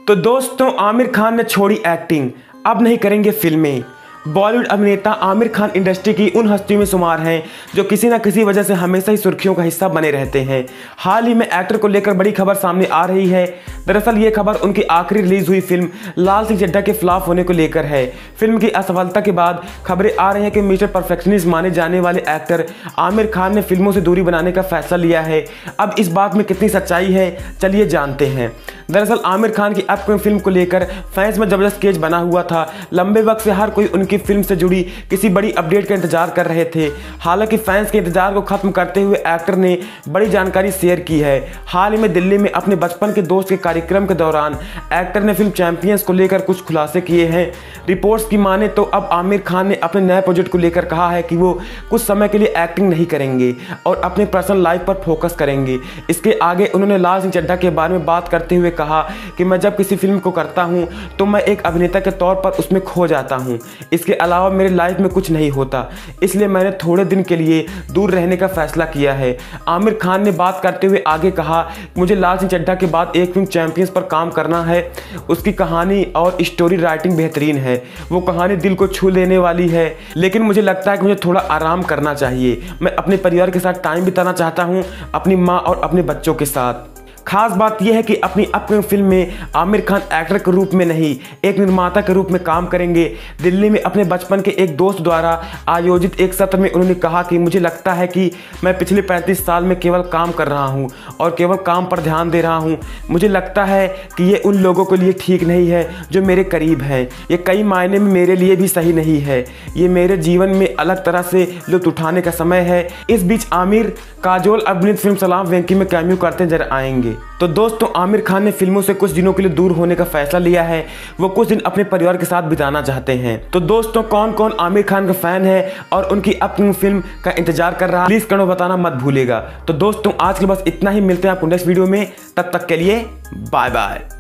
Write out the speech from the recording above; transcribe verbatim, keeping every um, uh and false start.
तो दोस्तों, आमिर खान ने छोड़ी एक्टिंग, अब नहीं करेंगे फिल्में। बॉलीवुड अभिनेता आमिर खान इंडस्ट्री की उन हस्तियों में शुमार हैं जो किसी न किसी वजह से हमेशा ही सुर्खियों का हिस्सा बने रहते हैं। हाल ही में एक्टर को लेकर बड़ी खबर सामने आ रही है। दरअसल ये खबर उनकी आखिरी रिलीज हुई फिल्म लाल सिंह चड्ढा के फ्लॉप होने को लेकर है। फिल्म की असफलता के बाद खबरें आ रही हैं कि मिस्टर परफेक्शनिस्ट माने जाने वाले एक्टर आमिर खान ने फिल्मों से दूरी बनाने का फैसला लिया है। अब इस बात में कितनी सच्चाई है, चलिए जानते हैं। दरअसल आमिर खान की अपकमिंग फिल्म को लेकर फैंस में जबरदस्त क्रेज बना हुआ था। लंबे वक्त से हर कोई उनकी फिल्म से जुड़ी किसी बड़ी अपडेट का इंतजार कर रहे थे। हालांकि फैंस के इंतजार को खत्म करते हुए एक्टर ने बड़ी जानकारी शेयर की है। हाल ही में दिल्ली में अपने बचपन के दोस्त के कार्यक्रम के दौरान एक्टर ने फिल्म चैंपियंस को लेकर कुछ खुलासे किए हैं। रिपोर्ट्स की माने तो अब आमिर खान ने अपने नए प्रोजेक्ट को लेकर कहा है कि वो कुछ समय के लिए एक्टिंग नहीं करेंगे और अपने पर्सनल लाइफ पर फोकस करेंगे। इसके आगे उन्होंने लाल सिंह चड्ढा के बारे में बात करते हुए कहा कि मैं जब किसी फिल्म को करता हूं तो मैं एक अभिनेता के तौर पर उसमें खो जाता हूं। इसके अलावा मेरे लाइफ में कुछ नहीं होता, इसलिए मैंने थोड़े दिन के लिए दूर रहने का फैसला किया है। आमिर खान ने बात करते हुए आगे कहा, मुझे लाल सिंह चड्ढा के बाद एक फिल्म चैंपियंस पर काम करना है। उसकी कहानी और स्टोरी राइटिंग बेहतरीन है। वो कहानी दिल को छू लेने वाली है, लेकिन मुझे लगता है कि मुझे थोड़ा आराम करना चाहिए। मैं अपने परिवार के साथ टाइम बिताना चाहता हूँ, अपनी माँ और अपने बच्चों के साथ। खास बात यह है कि अपनी अपकमिंग फिल्म में आमिर खान एक्टर के रूप में नहीं, एक निर्माता के रूप में काम करेंगे। दिल्ली में अपने बचपन के एक दोस्त द्वारा आयोजित एक सत्र में उन्होंने कहा कि मुझे लगता है कि मैं पिछले पैंतीस साल में केवल काम कर रहा हूं और केवल काम पर ध्यान दे रहा हूं। मुझे लगता है कि ये उन लोगों के लिए ठीक नहीं है जो मेरे करीब हैं। ये कई मायने में मेरे लिए भी सही नहीं है। ये मेरे जीवन में अलग तरह से लुत्फ उठाने का समय है। इस बीच आमिर काजोल अभिनीत फिल्म सलाम वेंकी में कैमियो करते नजर आएंगे। तो दोस्तों, आमिर खान ने फिल्मों से कुछ दिनों के लिए दूर होने का फैसला लिया है। वो कुछ दिन अपने परिवार के साथ बिताना चाहते हैं। तो दोस्तों, कौन कौन आमिर खान का फैन है और उनकी अपकमिंग फिल्म का इंतजार कर रहा है, प्लीज कमेंट बताना मत भूलिएगा। तो दोस्तों, आज के बस इतना ही। मिलते हैं आपको नेक्स्ट वीडियो में, तब तक के लिए बाय बाय।